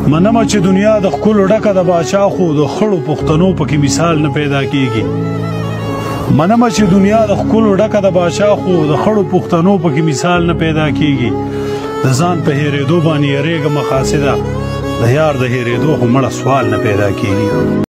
منمه چې دنیا د ښکلو ډکه د باچا خو د خړو پښتنو پکې مثال نه پیدا کیږي منمه چې دنیا د ښکلو ډکه د باچا خو د خړو پښتنو پکې مثال نه پیدا کیږي د ځان په هېرېدو باندې یریږه مقاصده د یار د هېرېدو خو مړه سوال نه پیدا کیږي